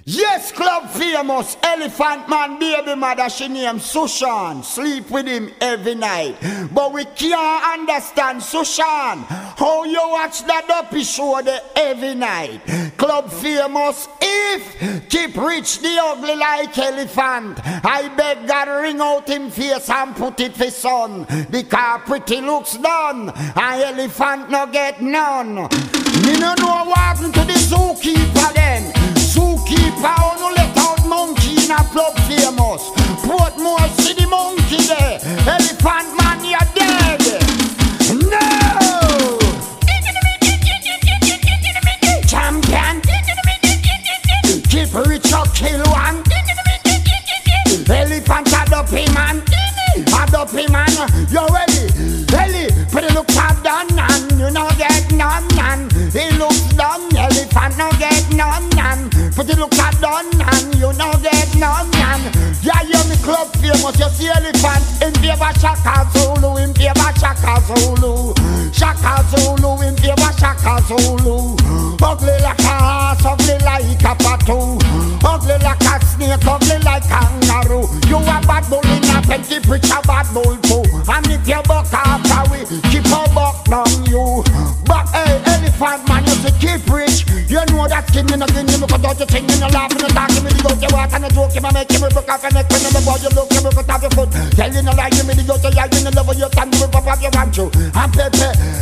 Yes, club famous Elephant Man baby mother, she named Sushan. Sleep with him every night. But we can't understand, Sushan, how you watch that dopey show the every night. Club famous, if keep rich the ugly like elephant, I beg God ring out him face and put it for son. Because pretty looks done, and elephant no get none. Me no know what happened to the zookeeper then. Zookeeper only let out monkey in a club famous. Portmore see the monkey there. Elephant man you're dead. No! Champion. Keep rich or kill one. Elephant a dopey man. A dopey man. You ready? Ellie, pretty look have done and you no get none. He looks done. Elephant no get none. But you look at done and you know get none. Yeah, you're the club famous. You see elephant in favor Shaka Zulu, in favor Shaka Zulu. Shaka Zulu in favor Shaka Zulu. Ugly like a horse, ugly like a patu. Ugly like a snake, ugly like a kangaroo. You a bad bull in a pen, keep rich a bad bull too. And if you buck after we, keep a buck down you. But hey, elephant man, you say keep rich. You know that skin in the green, you look at you sing, you laugh, you talk, you me the goat, you walk and you joke, you make you broke off and neck when you boy, you look, you broke off your foot. Tell you no lie, you me the goat, you like, you love you can do it, pop up your want you. And Pepe,